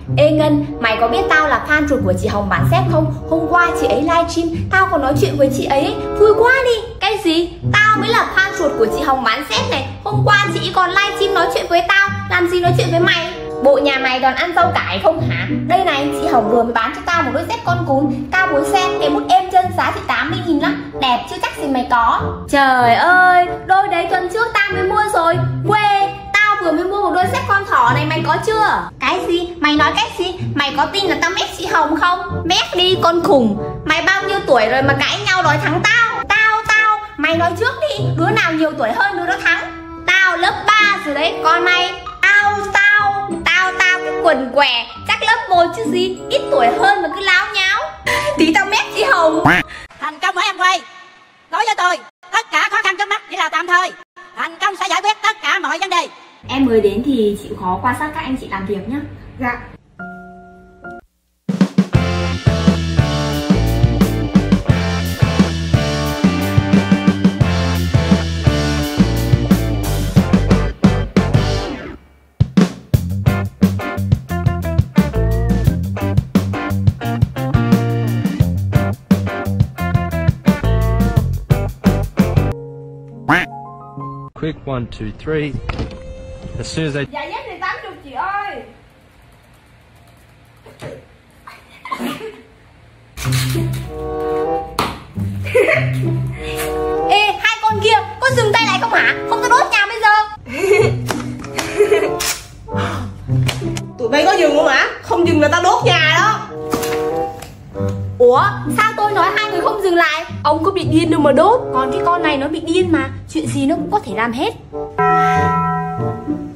Ê Ngân, mày có biết tao là fan ruột của chị Hồng bán xếp không? Hôm qua chị ấy livestream, tao còn nói chuyện với chị ấy, vui quá đi. Cái gì? Tao mới là fan ruột của chị Hồng bán xếp này. Hôm qua chị còn livestream nói chuyện với tao, làm gì nói chuyện với mày? Bộ nhà mày toàn ăn rau cải không hả? Đây này, chị Hồng vừa mới bán cho tao một đôi dép con cún cao 4cm, cái mút êm chân giá thì 80.000 lắm. Đẹp chứ chắc gì mày có. Trời ơi, đôi đấy tuần trước tao mới mua rồi. Quê, tao vừa mới mua một đôi dép con thỏ này, mày có chưa? Cái gì? Mày nói cái gì? Mày có tin là tao mét chị Hồng không? Mét đi con khùng. Mày bao nhiêu tuổi rồi mà cãi nhau đòi thắng tao? Tao, mày nói trước đi, đứa nào nhiều tuổi hơn đứa đó thắng. Tao lớp 3 rồi đấy, còn mày? Tao cái quần què chắc lớp 1 chứ gì, ít tuổi hơn mà cứ láo nháo. Tí tao mét chị Hồng. Thành công hả em quay? Nói với tôi, tất cả khó khăn trước mắt chỉ là tạm thời. Thành công sẽ giải quyết tất cả mọi vấn đề. Em mới đến thì chịu khó quan sát các anh chị làm việc nhá. Dạ. Quick 1, 2, 3. As soon as I Dạ nhất thì 80 chị ơi. Ê, hai con kia, có dừng tay lại không hả? Không tao đốt nhà bây giờ. Tụi bay có dừng không hả? Không dừng là tao đốt nhà đó. Ủa, sao tôi nói hai người không dừng lại? Ông có bị điên đâu mà đốt. Còn cái con này nó bị điên mà, chuyện gì nó cũng có thể làm hết.